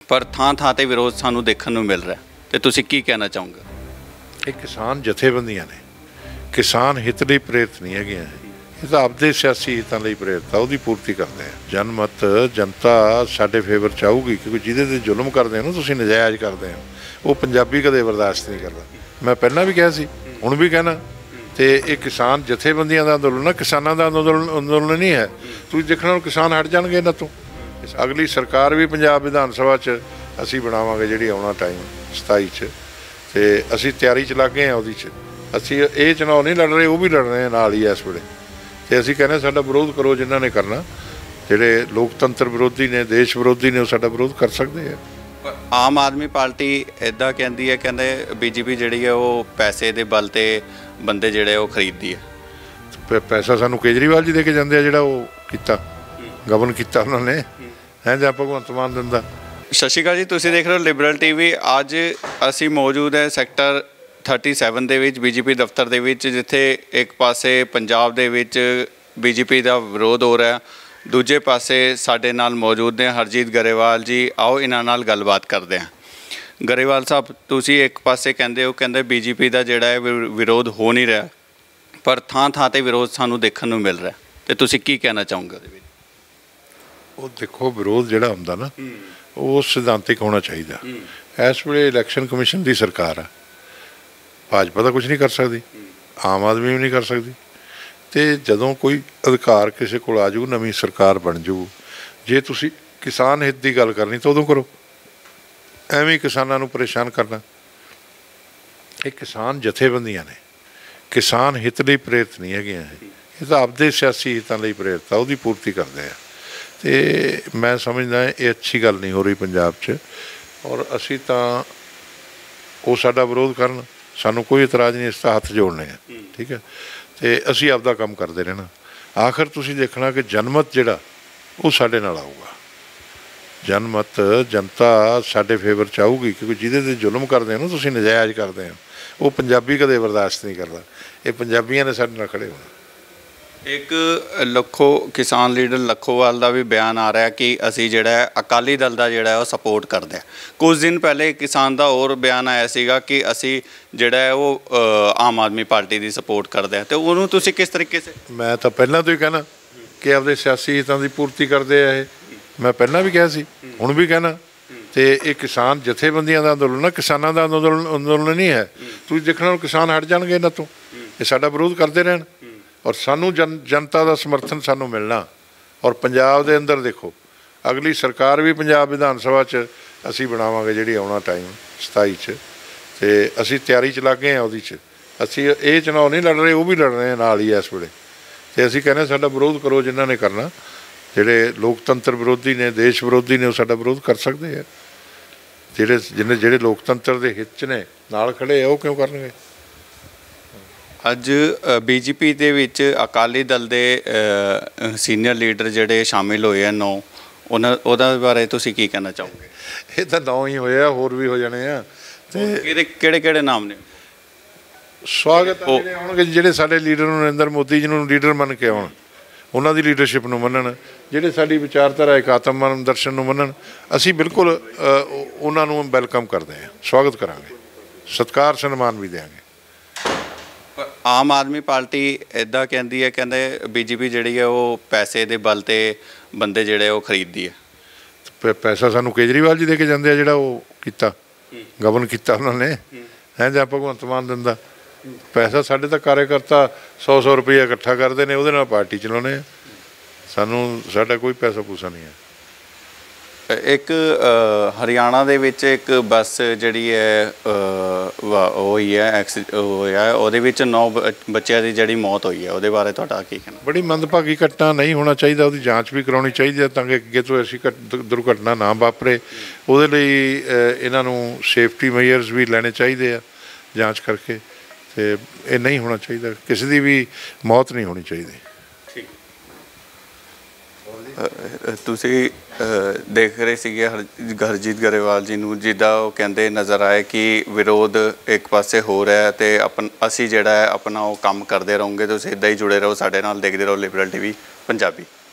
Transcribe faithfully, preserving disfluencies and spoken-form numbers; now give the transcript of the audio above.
पर थां थां ते विरोध सानू देखण नूं मिल रहा है ते तुसीं की कहना चाहोगे? ये किसान जथेबंदियां ने किसान हित लई प्रेरित नहीं है, ये तो आपदे सियासी हितों लई प्रेरित आ, उहदी पूर्ति करते हैं। जनमत जनता साडे फेवर च आऊगी, क्योंकि जिहदे ते जुल्म करदे हो ना तुसीं नजायज़ करदे हो, वो पंजाबी कदे बर्दाश्त नहीं करदा। मैं पहलां भी कहा सी, हुण भी कहना, तो ये किसान जथेबंदियां दा अंदोलन है, किसानां दा अंदोलन अंदोलन नहीं है। तुसीं देखना किसान हट जाणगे इन्हां तों। अगली सरकार भी पंजाब विधान सभा च असीं बनावांगे जिहड़ी आउणा टाइम सताई च, ते असीं तैयारी च लग गए हैं। उहदी च असीं ये चुनाव नहीं लड़ रहे, वो भी लड़ रहे हैं नाल ही इस वेले। ते असीं कहने साडा विरोध करो, जिन्हां ने करना, जिहड़े लोकतंत्र विरोधी ने, देश विरोधी ने, वो साडा विरोध कर सकते हैं। आम आदमी पार्टी इदां कहती है, कहते बीजेपी जिहड़ी है वो पैसे दे बल ते बंदे जिहड़े वो खरीददी है। पैसा सानू केजरीवाल जी दे के जांदे आ, जिहड़ा वो कीता गवर्न कीता उन्होंने, है जां भगवंत मान दिंदा। सत श्री अकाल जी, तुसीं देख रहे हो लिबरल टीवी। अज असीं मौजूद है सैक्टर थर्टी सैवन दे विच बीजेपी दफ्तर दे विच, जिथे एक पासे पंजाब दे विच बीजेपी का विरोध हो रहा है, दूजे पासे साडे नाल मौजूद ने हरजीत गरेवाल जी। आओ इन्हां नाल गलबात करते हैं। गरेवाल साहब, तुसीं एक पासे कहंदे हो, कहंदे बीजेपी का जिहड़ा है विरोध हो नहीं रहा, पर थां थां ते विरोध सानू देखण नूं मिल रहा है, तो तुसीं की कहना चाहोगे? वो देखो, विरोध जिहड़ा हुंदा ना, वो सिद्धांतिक होना चाहिए। इस वेले इलैक्शन कमीशन की सरकार है, भाजपा तो कुछ नहीं कर सकती, आम आदमी भी नहीं कर सकती। तो जदों कोई अधिकार किसी को आ जू, नवीं सरकार बन जू, जे तुसी किसान हित की गल करनी तो उदों करो, एवें किसानों नूं परेशान करना। ये किसान जथेबंदियां ने किसान हित लई प्रेरित नहीं है, ये तो आपदे सियासी हितों लई प्रेरित आ, उहदी पूर्ति करते हैं। तो मैं समझदा ये अच्छी गल नहीं हो रही पंजाब च, और असी तां वो साडा विरोध करन, सानू कोई इतराज़ नहीं, इसका हथ जोड़ने हैं, ठीक है। तो असी आपदा काम करते रहना। आखिर तुसीं देखना कि जनमत जिहड़ा वो साडे नाल आऊगा, जनमत जनता साडे फेवर च आऊगी, क्योंकि जिहदे ते जुल्म करदे हो ना तुसीं नजायज़ करदे हो, वो पंजाबी कदे बर्दाश्त नहीं करदा। ये पंजाबियां ने साडे नाल खड़े होना। एक लखो किसान लीडर लखोवाल का भी बयान आ रहा है कि असी जिहड़ा है अकाली दल का जिहड़ा है वो सपोर्ट करते हैं। कुछ दिन पहले किसान का और बयान आया सीगा कि असी जिहड़ा है वो आम आदमी पार्टी की सपोर्ट करते हैं। तो उन्होंने तुसीं किस तरीके से? मैं तो पहला तो ही कहना कि आपदे सियासी हितों की पूर्ति करते हैं। मैं पहला भी कहा सी, हुण भी कहना। तो ये किसान जथेबंदियां का अंदोलन है, किसानां दा अंदोलन अंदोलन नहीं है। तुसीं देखना किसान हट जाणगे इन्हां तों, ये साडा विरोध करते रहन, और सानू जन जनता का समर्थन सानू मिलना। और पंजाब दे अंदर देखो, अगली सरकार भी पंजाब विधान सभा च असी बनावांगे जिहड़ी आउणा टाइम सताई च, ते असी तैयारी च लग गए हैं। उहदी च असी ये चुनाव नहीं लड़ रहे, वो भी लड़ रहे हैं नाल ही इस वेले। ते असी कहने साडा विरोध करो, जिन्हां ने करना, जिहड़े लोकतंत्र विरोधी ने, देश विरोधी ने, वो साडा विरोध कर सकते हैं। जिहड़े जिन्हें जिहड़े लोकतंत्र दे हित च ने नाल खड़े आ, वो क्यों करनगे? अज बीजेपी दे विच अकाली दल दे सीनियर लीडर जिहड़े शामिल होए हैं नौ, उन्हां उहदे बारे तुसीं की कहना चाहोगे? ये तो नौ ही होए आ, होर भी हो जाने आ। ते किहड़े किहड़े नाम ने? स्वागत है जिहड़े आउणगे, जिहड़े साडे लीडर नरेंद्र मोदी जी नूं लीडर मन के आउण, उन्हां दी लीडरशिप नूं मनण, जिहड़े साडी विचारधारा एक आत्म दर्शन नूं मनण, असीं बिल्कुल उन्हां नूं वैलकम करदे हां, स्वागत करांगे, सत्कार सन्मान भी देंगे। आम आदमी पार्टी इदां कहती है, कहते बीजेपी जिहड़ी है वो पैसे दे बल ते बंदे जिहड़े वो खरीददी है। पैसा सानू केजरीवाल जी दे के जांदे आ, जिहड़ा वो कीता गवर्न कीता उन्होंने, है जां भगवंत मान दिंदा। पैसा साडे तां कार्यकर्ता सौ सौ रुपया इकट्ठा करते हैं, उहदे नाल पार्टी चलाउने, सानू साडा कोई पैसा पूसा नहीं है। एक हरियाणा दे विच एक बस जिहड़ी है होई है एक्स होया, उहदे विच नौ बच्चों की जिहड़ी मौत हुई है, उहदे बारे तुहाडा की कहना? बड़ी मंदभागी घटना, नहीं होना चाहिए, उसकी जांच भी कराउणी चाहिए ताकि अगे तो ऐसी दुर्घटना ना वापरे। उहदे लई इन्हां नूं सेफ्टी मेजर्स भी लैणे चाहिए आ, जांच करके। तो ये नहीं होना चाहिए, किसी की भी मौत नहीं होनी चाहिए। ਤੁਸੀਂ देख रहे ਸੀਗੇ हरजीत गरेवाल जी ਨੂੰ, ਜਿੱਦਾਂ ਉਹ ਕਹਿੰਦੇ ਨਜ਼ਰ ਆਏ ਕਿ ਵਿਰੋਧ ਇੱਕ ਪਾਸੇ ਹੋ ਰਿਹਾ ਤੇ ਆਪਨ ਅਸੀਂ ਜਿਹੜਾ ਹੈ ਆਪਣਾ ਉਹ ਕੰਮ ਕਰਦੇ ਰਹੋਗੇ। ਤੁਸੀਂ ਇਦਾਂ ਹੀ ਜੁੜੇ ਰਹੋ ਸਾਡੇ ਨਾਲ, ਦੇਖਦੇ ਰਹੋ ਲਿਬਰਲ ਟੀਵੀ ਪੰਜਾਬੀ।